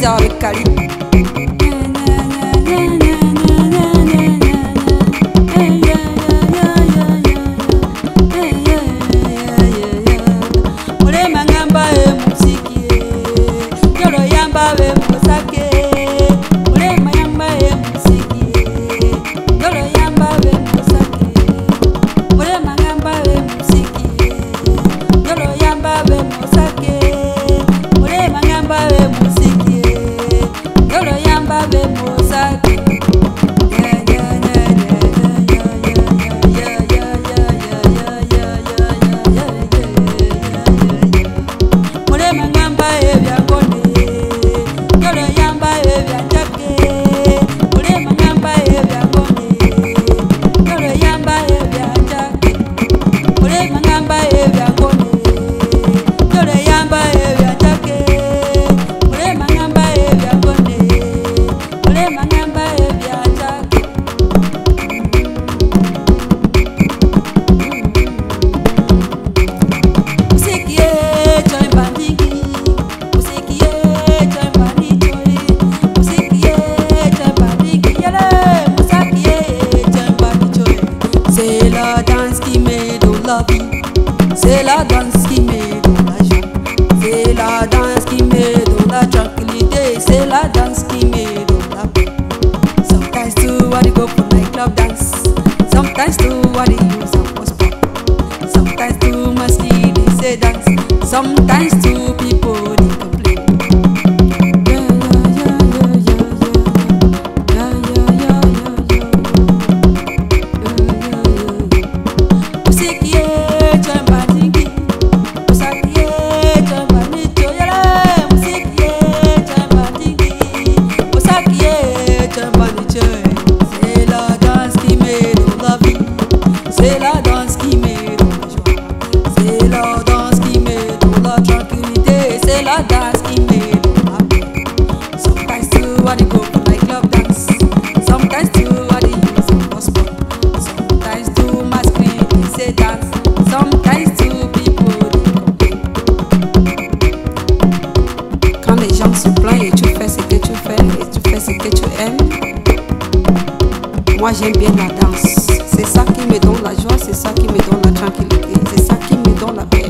concert avec Kali. C'est la danse qui met dans la joie, c'est la danse qui met dans la tranquillité, c'est la danse qui met dans la paix. Sometimes too I go for nightclub dance, sometimes too I use a post pop, sometimes too mostly they say dance, sometimes too people they complain. C'est la danse qui met dans la joie, c'est la danse qui met dans la tranquillité, c'est la danse qui met dans la paix. Sometimes too I go for nightclub dance, sometimes too I use a gospel, sometimes too masquerade they say dance, sometimes too people they complain. Quand les gens se plaignent et tu fais ce que tu fais et tu fais ce que tu aimes, moi j'aime bien la danse. C'est ça qui me donne la joie, c'est ça qui me donne la tranquillité, c'est ça qui me donne la paix.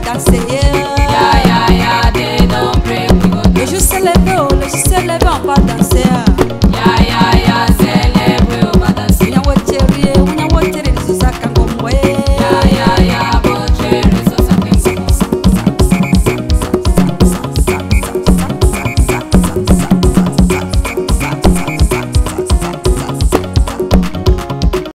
They don't break, we go. Le jour s'est levé, on va danser.